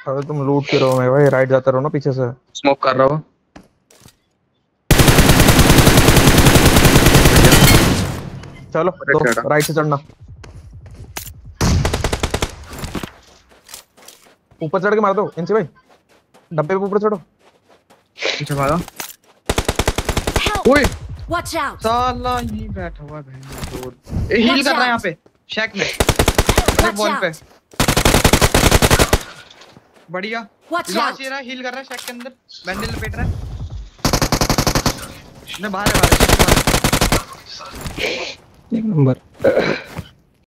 अरे तुम लूट के रहो मैं भाई, राइट जाते रहो ना पीछे से। स्मोक कर रहा हूँ। चलो तो राइट से चढ़ना, ऊपर चढ़ के मार दो इनसे भाई, डब्बे पे ऊपर चढ़ो। पीछे भागा। ओए साला ये बैठा हुआ है बहन। ए हील कर रहा है यहाँ पे शैक में, अरे बॉल पे। बढ़िया लास्ट ये रहा, हील कर रहा है शैक के अंदर, बैंडल लपेट रहा है। बाहर है, एक नंबर।